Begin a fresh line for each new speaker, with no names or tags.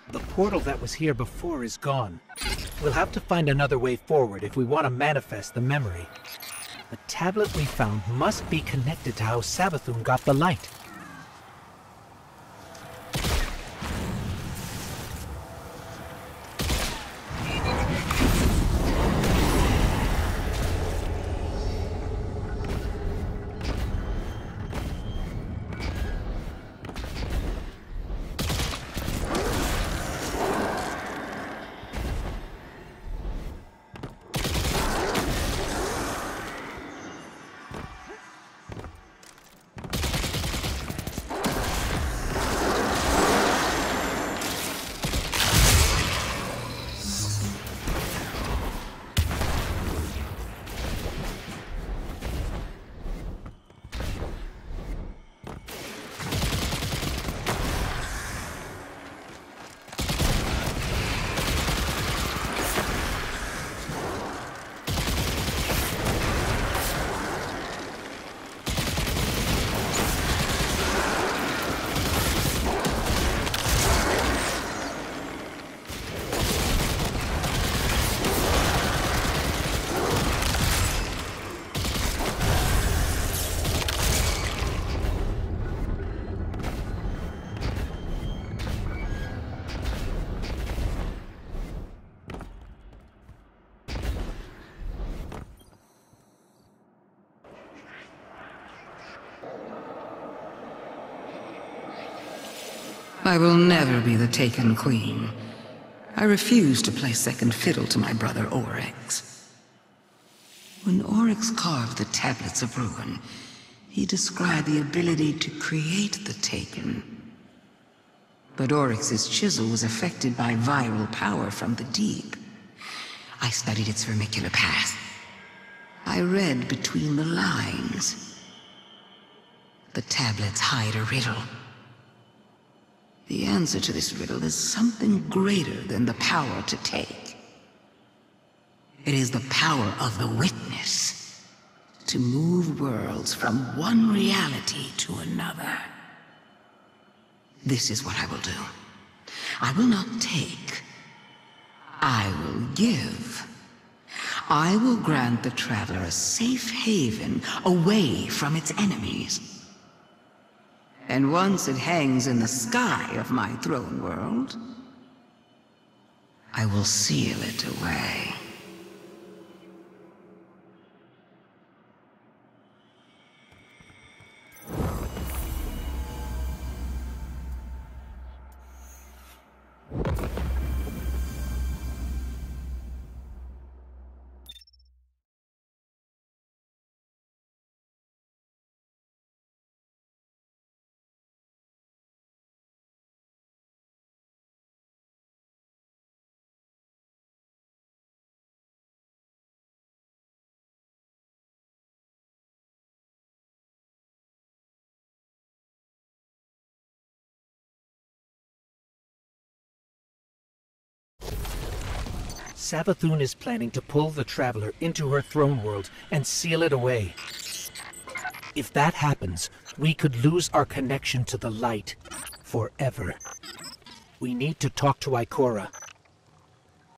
The portal that was here before is gone. We'll have to find another way forward if we want to manifest the memory. The tablet we found must be connected to how Savathun got the light.
I will never be the Taken Queen. I refuse to play second fiddle to my brother Oryx. When Oryx carved the Tablets of Ruin, he described the ability to create the Taken. But Oryx's chisel was affected by viral power from the deep. I studied its vermicular path. I read between the lines. The tablets hide a riddle. The answer to this riddle is something greater than the power to take. It is the power of the Witness to move worlds from one reality to another. This is what I will do. I will not take. I will give. I will grant the Traveler a safe haven away from its enemies. And once it hangs in the sky of my throne world, I will seal it away.
Savathun is planning to pull the Traveler into her throne world and seal it away. If that happens, we could lose our connection to the light forever. We need to talk to Ikora.